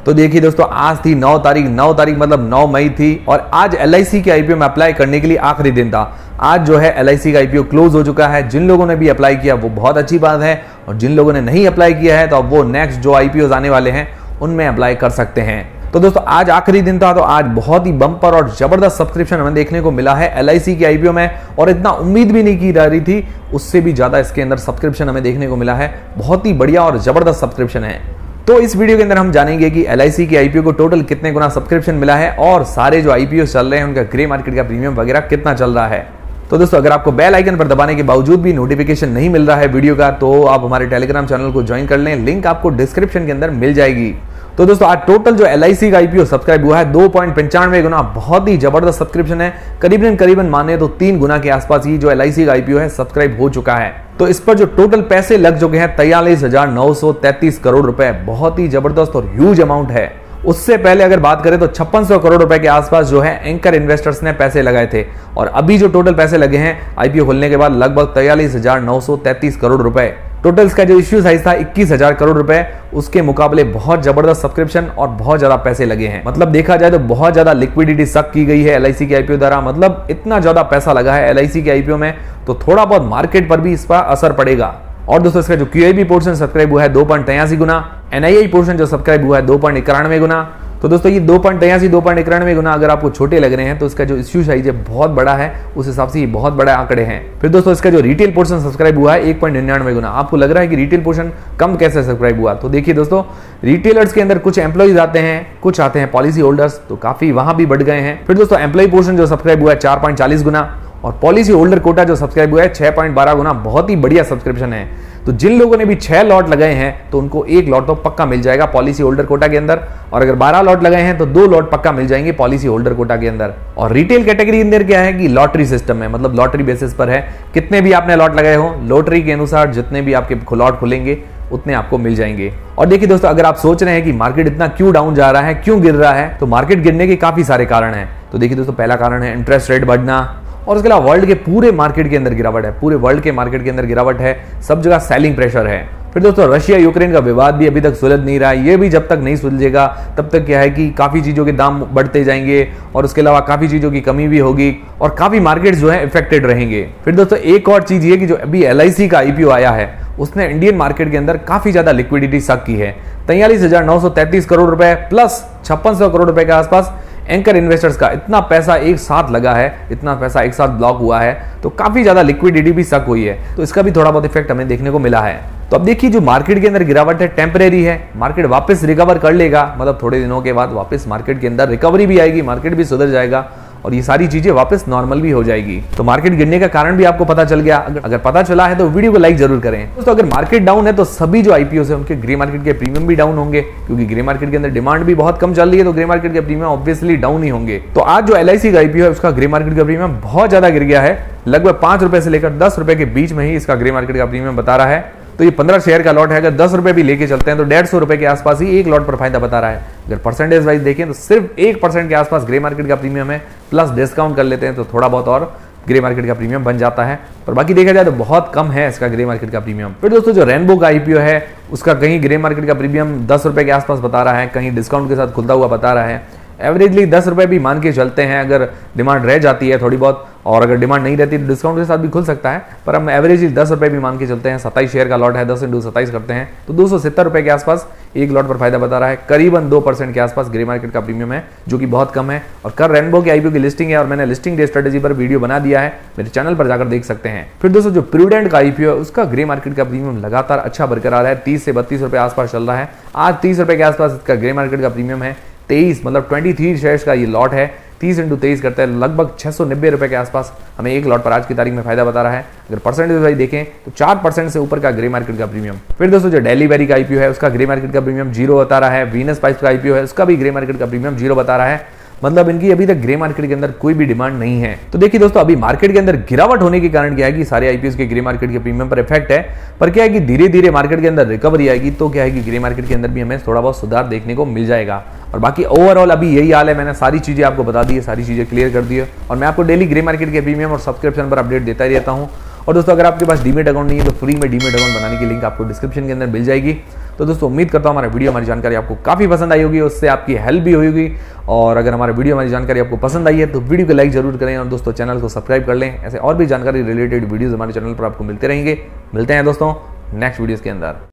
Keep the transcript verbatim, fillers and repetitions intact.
तो देखिए दोस्तों, आज थी नौ तारीख, नौ तारीख मतलब नौ मई थी और आज एल आई सी के आई पी ओ में अप्लाई करने के लिए आखिरी दिन था। आज जो है एल आई सी का आई पी ओ क्लोज हो चुका है। जिन लोगों ने भी अप्लाई किया वो बहुत अच्छी बात है, और जिन लोगों ने नहीं अप्लाई किया है तो अब वो नेक्स्ट जो आई पी ओज आने वाले हैं उनमें अप्लाई कर सकते हैं। तो दोस्तों आज आखिरी दिन था, तो आज बहुत ही बम्पर और जबरदस्त सब्सक्रिप्शन हमें देखने को मिला है एल आई सी के आई पी ओ में, और इतना उम्मीद भी नहीं की जा रही थी, उससे भी ज्यादा इसके अंदर सब्सक्रिप्शन हमें देखने को मिला है। बहुत ही बढ़िया और जबरदस्त सब्सक्रिप्शन है। तो इस वीडियो के अंदर हम जानेंगे कि एल आई सी के आई पी ओ को टोटल कितने गुना सब्सक्रिप्शन मिला है, और सारे जो आई पी ओ चल रहे हैं उनका ग्रे मार्केट का प्रीमियम वगैरह कितना चल रहा है। तो दोस्तों अगर आपको बेल आइकन पर दबाने के बावजूद भी नोटिफिकेशन नहीं मिल रहा है वीडियो का, तो आप हमारे टेलीग्राम चैनल को ज्वाइन कर लें, लिंक आपको डिस्क्रिप्शन के अंदर मिल जाएगी। तो दोस्तों आज टोटल जो एल आई सी का आई पी ओ सब्सक्राइब हुआ है दो पॉइंट पंचानवे गुना, बहुत ही जबरदस्त सब्सक्रिप्शन है। करीबन करीबन माने तो तीन गुना के आसपास ही जो एल आई सी का आई पी ओ है सब्सक्राइब हो चुका है। तो इस पर जो टोटल पैसे लग चुके हैं तैयालीस हजार नौ सौ तैतीस करोड़ रुपए, बहुत ही जबरदस्त और ह्यूज अमाउंट है। उससे पहले अगर बात करें तो छप्पन सौ करोड़ रुपए के आसपास जो है एंकर इन्वेस्टर्स ने पैसे लगाए थे, और अभी जो टोटल पैसे लगे हैं आई पी ओ खुलने के बाद लगभग तैयालीस हजार नौ सौ तैतीस करोड़ रुपए। टोटल इसका जो इश्यू साइज था इक्कीस हजार करोड़ रुपए, उसके मुकाबले बहुत जबरदस्त सब्सक्रिप्शन और बहुत ज्यादा पैसे लगे हैं। मतलब देखा जाए तो बहुत ज्यादा लिक्विडिटी सक की गई है एल आई सी के आई पी ओ द्वारा, मतलब इतना ज्यादा पैसा लगा है एल आई सी के आई पी ओ में, तो थोड़ा बहुत मार्केट पर भी इसका असर पड़ेगा। और दोस्तों इसका जो Q I B portion subscribe हुआ है दो पॉइंट तिरासी गुना, एन आई आई पोर्शन जो सब्सक्राइब हुआ है दो पॉइंट इक्यानवे गुना। तो दोस्तों ये दो पॉइंट तिरासी दो पॉइंट इक्यानवे गुना अगर आपको छोटे लग रहे हैं तो इसका जो इश्यू साइज है बहुत बड़ा है, उस हिसाब से ये बहुत बड़े आंकड़े हैं। फिर दोस्तों इसका जो रिटेल पोर्शन सब्सक्राइब हुआ है एक पॉइंट निन्यानवे गुना। आपको लग रहा है कि रिटेल पोर्शन कम कैसे सब्सक्राइब हुआ, तो देखिए दोस्तों रिटेलर्स के अंदर कुछ एम्प्लॉइज आते हैं, कुछ आते हैं पॉलिसी होल्डर्स, तो काफी वहां भी बढ़ गए हैं। फिर दोस्तों एम्प्लॉय पोर्शन जो सब्सक्राइब हुआ है चार पॉइंट चालीस गुना, और पॉलिसी होल्डर कोटा जो सब्सक्राइब हुआ है छह पॉइंट बारह गुना, बहुत ही बढ़िया सब्सक्रिप्शन है। तो जिन लोगों ने भी छह लॉट लगाए हैं तो उनको एक लॉट तो पक्का मिल जाएगा पॉलिसी होल्डर कोटा के अंदर, और अगर बारह लॉट लगाए हैं तो दो लॉट पक्का मिल जाएंगे पॉलिसी होल्डर कोटा के अंदर। और रिटेल कैटेगरी अंदर क्या है कि लॉटरी सिस्टम है, मतलब लॉटरी बेसिस पर है, कितने भी आपने लॉट लगाए हो लॉटरी के अनुसार जितने भी आपके लॉट खुलेंगे उतने आपको मिल जाएंगे। और देखिए दोस्तों अगर आप सोच रहे हैं कि मार्केट इतना क्यों डाउन जा रहा है, क्यों गिर रहा है, तो मार्केट गिरने के काफी सारे कारण हैं। तो देखिए दोस्तों पहला कारण है इंटरेस्ट रेट बढ़ना, और उसके अलावा वर्ल्ड के पूरे मार्केट के अंदर गिरावट है, पूरे वर्ल्ड के मार्केट के अंदर गिरावट है, सब जगह सेलिंग प्रेशर है। फिर दोस्तों रशिया यूक्रेन का विवाद भी अभी तक सुलझ नहीं रहा है, ये भी जब तक नहीं सुलझेगा तब तक क्या है कि काफी चीजों के दाम बढ़ते जाएंगे, और उसके अलावा काफी चीजों की कमी भी होगी, और काफी मार्केट जो है इफेक्टेड रहेंगे। फिर दोस्तों एक और चीज ये कि जो अभी एल आई सी का आई पी ओ आया है उसने इंडियन मार्केट के अंदर काफी ज्यादा लिक्विडिटी सक की है। तैयालीस हजार नौ सौ तैतीस करोड़ रुपए प्लस छप्पन सौ करोड़ रुपए के आसपास एंकर इन्वेस्टर्स का इतना पैसा एक साथ लगा है, इतना पैसा एक साथ ब्लॉक हुआ है, तो काफी ज्यादा लिक्विडिटी भी सक हुई है, तो इसका भी थोड़ा बहुत इफेक्ट हमें देखने को मिला है। तो अब देखिए जो मार्केट के अंदर गिरावट है टेम्परेरी है, मार्केट वापस रिकवर कर लेगा, मतलब थोड़े दिनों के बाद वापस मार्केट के अंदर रिकवरी भी आएगी, मार्केट भी सुधर जाएगा, और ये सारी चीजें वापस नॉर्मल भी हो जाएगी। तो मार्केट गिरने का कारण भी आपको पता चल गया। अगर, अगर पता चला है तो वीडियो को लाइक जरूर करें। दोस्तों अगर मार्केट डाउन है तो सभी जो आई पी ओ है उनके ग्रे मार्केट के प्रीमियम भी डाउन होंगे, क्योंकि ग्रे मार्केट के अंदर डिमांड भी बहुत कम चल रही है, तो ग्रे मार्केट के प्रीमियम ऑब्वियसली डाउन ही होंगे। तो आज जो एल आई सी का आई पी ओ है उसका ग्रे मार्केट का प्रीमियम बहुत ज्यादा गिर गया है, लगभग पांच रुपए से लेकर दस रुपए के बीच में ही इसका ग्रे मार्केट का प्रीमियम बता रहा है। तो ये पंद्रह शेयर का लॉट है, अगर दस रुपए भी लेके चलते हैं तो डेढ़ सौ रुपए के आसपास ही एक लॉट पर फायदा बता रहा है। अगर परसेंटेज वाइज देखें तो सिर्फ एक परसेंट के आसपास ग्रे मार्केट का प्रीमियम है, प्लस डिस्काउंट कर लेते हैं तो थोड़ा बहुत और ग्रे मार्केट का प्रीमियम बन जाता है, पर बाकी देखा जाए तो बहुत कम है इसका ग्रे मार्केट का प्रीमियम। फिर दोस्तों जो रेनबो का आई पी ओ है उसका कहीं ग्रे मार्केट का प्रीमियम दस रुपए के आसपास बता रहा है, कहीं डिस्काउंट के साथ खुलता हुआ बता रहा है। एवरेजली दस रुपए भी मान के चलते हैं, अगर डिमांड रह जाती है थोड़ी बहुत, और अगर डिमांड नहीं रहती तो डिस्काउंट के साथ भी खुल सकता है, पर हम एवरेजली दस रुपए भी मान के चलते हैं। सत्ताईस शेयर का लॉट है, दस इंटू सत्ताईस करते हैं तो दो सौ सत्तर रुपए के आसपास एक लॉट पर फायदा बता रहा है। करीबन दो परसेंट के आसपास ग्रे मार्केट का प्रीमियम है, जो कि बहुत कम है। और कल रेनबो के आई पी ओ की लिस्टिंग है, और मैंने लिस्टिंग डे स्ट्रेटेजी पर वीडियो बना दिया है, मेरे चैनल पर जाकर देख सकते हैं। फिर दोस्तों जो प्रूडेंट का आई पी ओ है उसका ग्रे मार्केट का प्रीमियम लगातार अच्छा बरकरार है, तीस से बत्तीस रुपए आसपास चल रहा है। आज तीस रुपए के आसपास इसका ग्रे मार्केट का प्रीमियम है, तेईस मतलब तेईस शेयर्स का ये लॉट है, तीस इंटू तेईस करते हैं लगभग छह सौ नब्बे रुपए के आसपास हमें एक लॉट पर आज की तारीख में फायदा बता रहा है। अगर परसेंटेज वाइज देखें तो चार परसेंट से ऊपर का ग्रे मार्केट का प्रीमियम। फिर दोस्तों जो डेली वेरी का आई पी ओ है उसका ग्रे मार्केट का प्रीमियम जीरो बता रहा है। वीनस पाइप्स का आई पी ओ है उसका भी ग्रे मार्केट का प्रीमियम जीरो बता रहा है, मतलब इनकी अभी तक ग्रे मार्केट के अंदर कोई भी डिमांड नहीं है। तो देखिए दोस्तों अभी मार्केट के अंदर गिरावट होने के कारण क्या है कि सारे आई पी ओ के ग्रे मार्केट के प्रीमियम पर इफेक्ट है, पर क्या है कि धीरे धीरे मार्केट के अंदर रिकवरी आएगी तो क्या है कि ग्रे मार्केट के अंदर भी हमें थोड़ा बहुत सुधार देखने को मिल जाएगा। और बाकी ओवरऑल अभी यही हाल है, मैंने सारी चीजें आपको बता दी है, सारी चीजें क्लियर कर दी है, और मैं आपको डेली ग्रे मार्केट के प्रीमियम और सब्सक्रिप्शन पर अपडेट देता ही रहता हूँ। और दोस्तों अगर आपके पास डीमेट अकाउंट नहीं है तो फ्री में डीमेट अकाउंट बनाने की लिंक आपको डिस्क्रिप्शन के अंदर मिल जाएगी। तो दोस्तों उम्मीद करता हूँ हमारा वीडियो हमारी जानकारी आपको काफ़ी पसंद आई होगी, उससे आपकी हेल्प भी हुई होगी। और अगर हमारा वीडियो हमारी जानकारी आपको पसंद आई है तो वीडियो को लाइक जरूर करें और दोस्तों चैनल को सब्सक्राइब कर लें। ऐसे और भी जानकारी रिलेटेड वीडियोज़ हमारे चैनल पर आपको मिलते रहेंगे। मिलते हैं दोस्तों नेक्स्ट वीडियोज़ के अंदर।